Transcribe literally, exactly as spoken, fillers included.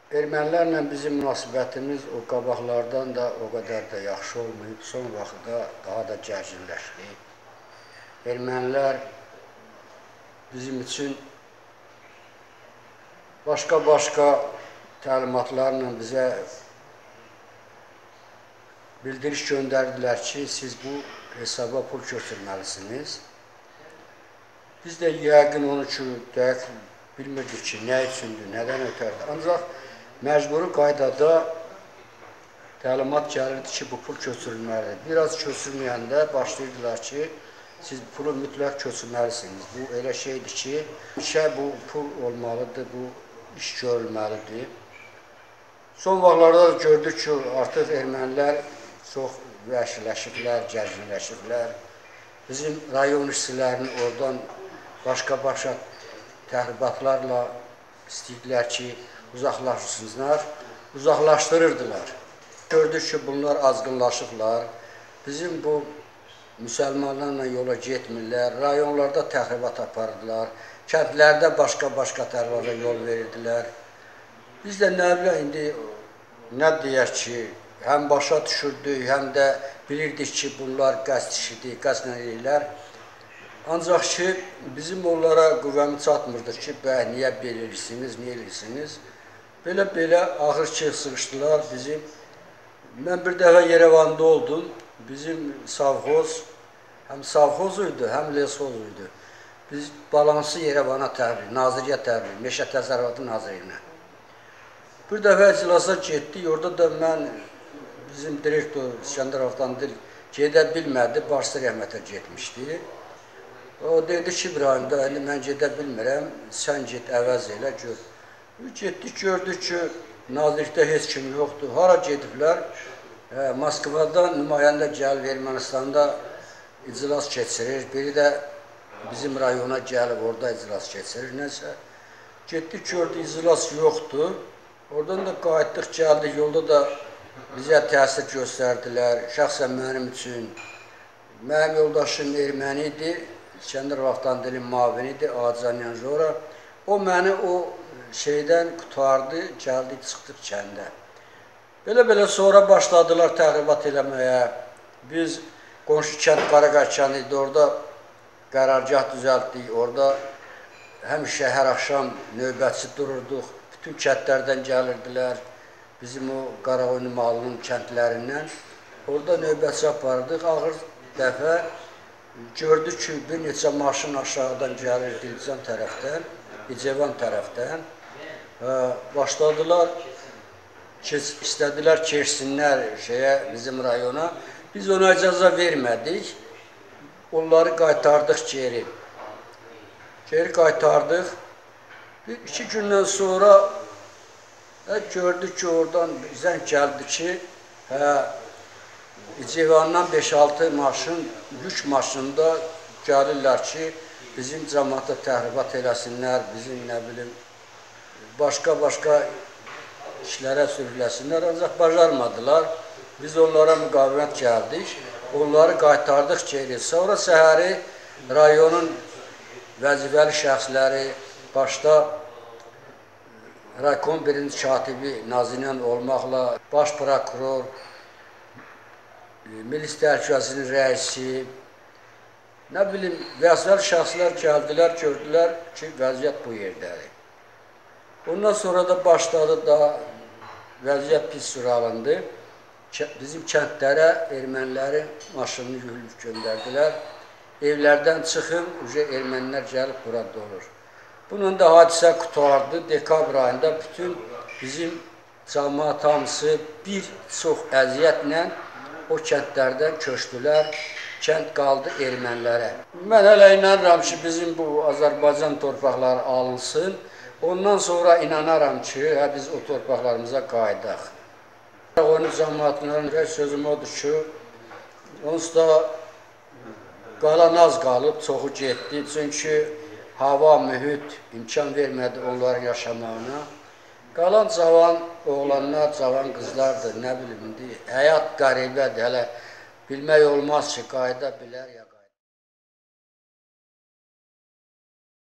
Ermənilərlə bizim münasibətimiz o qabaqlardan da o qədər də yaxşı olmayıb, son vaxtda daha da gərginləşdi. Ermənilər bizim üçün başqa-başqa təlimatlarla bizə bildiriş göndərdilər ki, siz bu hesaba pul köçürməlisiniz. Biz də yəqin onu ki, dəqiq bilmirdik ki, nə üçündür, nədən ötərdir. Ancaq məcburi qaydada təlimat gəlirdi ki, bu pul köçürülməlidir. Biraz köçürməyəndə başlayırdılar ki, siz pulu mütləq köçürməlisiniz. Bu elə şeydir ki, işə bu pul olmalıdır, bu iş görülməlidir. Son vaxtlarda da gördük ki, artıq ermənilər çox vəhşiləşiblər, gərginləşiblər. Bizim rayon işçilərini oradan başqa-başqa təxribatlarla istəyirlər ki, uzaqlaşsınlar, uzaqlaşdırırdılar. Gördük ki, bunlar azğınlaşıblar. Bizim bu müsəlmanlarla yola getmirlər, rayonlarda təxribat aparırdılar, kəndlərdə başqa-başqa tərəflərə yol verirdilər. Biz də nə bilə, indi nə deyək ki, həm başa düşürdük, həm də bilirdik ki, bunlar qəsd işidir, qəsd edirlər. Ancaq ki, bizim onlara qüvvəmiz çatmırdı ki, bəh, niyə belə edirsiniz, niyə edirsiniz? Belə-belə ağır ki, sıxışdılar bizim. Mən bir dəfə Yerevanda oldum. Bizim savxoz, həm savxoz idi, həm lesoz idi. Biz balansı Yerevana təhvil, Naziriyyə təhvil, Meşə Təsərrüfatı Nazirliyinə. Bir dəfə iclasa getdik, orada da mən, bizim direktor İskəndər Avtandil gedə bilmədi, başçı rəhmətə getmişdi. O dedi ki, İbrahim da, indi mən gedə bilmirəm, sən get, əvəz elə, gör. Getdik, gördük ki, nazirlikdə heç kim yoxdur. Hara gediblər? Moskvadan nümayəndə gəlib Ermənistanda iclas keçirir. Biri də bizim rayona gəlib, orada iclas keçirir, nəsə. Getdik, gördük, iclas yoxdur. Oradan da qayıtdıq, gəldik, yolda da bizə təsir göstərdilər. Şəxsən mənim üçün. Mənim yoldaşım erməni idi, İskəndər Avtandilin mavini idi, Ağcanyan Jora. O məni o şeydən qutardı, gəldik, çıxdıq kəndə. Belə-belə sonra başladılar təxribat eləməyə. Biz qonşu kənd Qaraqaçan idi, orada qərargah düzəltdik, orada həmişə hər axşam növbətçi dururduq. Bütün kəndlərdən gəlirdilər, bizim o Qaraqoyun malının kəndlərindən. Orada növbətçi apardıq, ağır dəfə gördük ki, bir neçə maşın aşağıdan gəlir Dilcan tərəfdən, İcevan tərəfdən. Başladılar, istədilər keçsinlər şeyə, bizim rayona. Biz ona icazə vermədik, onları qaytardıq geri. Geri qaytardıq. Bir iki gündən sonra gördük ki, oradan zəng gəldi ki, İcevandan beş altı maşın, yük maşında gəlirlər ki, bizim cəmaata təxribat eləsinlər, bizim nə bilim, başqa-başqa işlərə sürüləsinlər, ancaq bacarmadılar. Biz onlara müqavimət gəldik, onları qaytardıq geri. Sonra səhəri rayonun vəzifəli şəxsləri, başda Raykom birinci katibi Naziryan olmaqla, baş prokuror, Milis Təhlükəsinin rəisi, nə bilim, vəzifəli şəxslər gəldilər, gördülər ki, vəziyyət bu yerdədir. Ondan sonra da başladı da vəziyyət pis süralındı. Bizim kəndlərə ermənilərin maşınını yüklük göndərdilər. Evlərdən çıxın, ermənilər gəlib burada olur. Bunun da hadisə qutardı. Dekabr ayında bütün bizim cəmaat hamısı bir çox əziyyətlə o kəndlərdən köçdülər. Kənd qaldı ermənilərə. Mən hələ inanıram ki, bizim bu Azərbaycan torpaqları alınsın. Ondan sonra inanaram ki, biz o torpaqlarımıza qayıdaq. Onun cəmaatının sözüm odur ki, onsuz da qalan az qalıb, çoxu getdi. Çünki hava, mühit imkan vermədi onların yaşamağına. Qalan cavan oğlanlar, cavan qızlardır, nə bilim, indi həyat qəribədir, hələ bilmək olmaz ki, qayıda bilər ya.